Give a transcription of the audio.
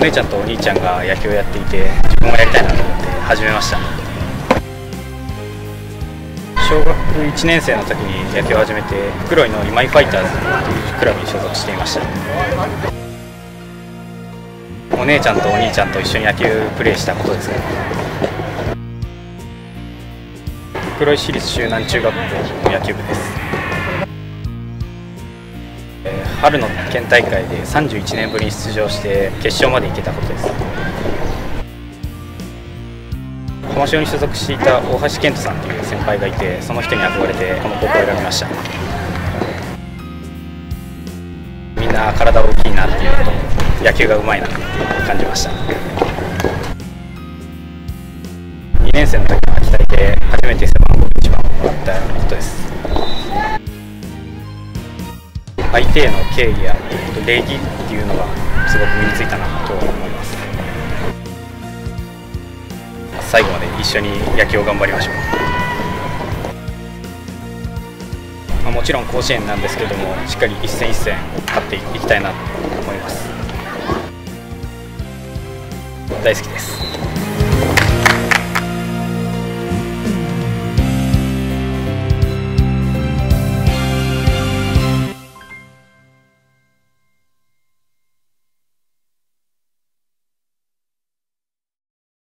姉ちゃんとお兄ちゃんが野球をやっていて、自分もやりたいなと思って始めました。小学1年生の時に野球を始めて、袋井の今井ファイターズというクラブに所属していました。お姉ちゃんとお兄ちゃんと一緒に野球プレーしたことですね。袋井市立周南中学校の野球部です。春の県大会で31年ぶりに出場して決勝まで行けたことです。浜潮に所属していた大橋健人さんという先輩がいて、その人に憧れてこの高校を選びました。みんな体大きいなっていうのと野球がうまいなって感じました。2年生の時の秋田で初めて背番号1番をもらったことです。相手への敬意や礼儀っていうのがすごく身についたなと思います。最後まで一緒に野球を頑張りましょう。もちろん甲子園なんですけれども、しっかり一戦一戦勝っていきたいなと思います。大好きです。